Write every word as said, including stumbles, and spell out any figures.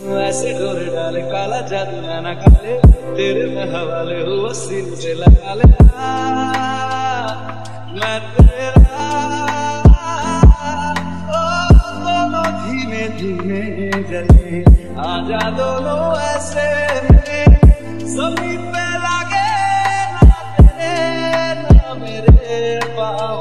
ऐसे डोर डाले काला जादू ना काले, तेरे में हवाले हुआ सीने से लगा ले। मैं तेरा ओ दोनों धीमे धीमे जले, आजा दोनों ऐसे में सभी पे लागे ना तेरे ना मेरे पाँव।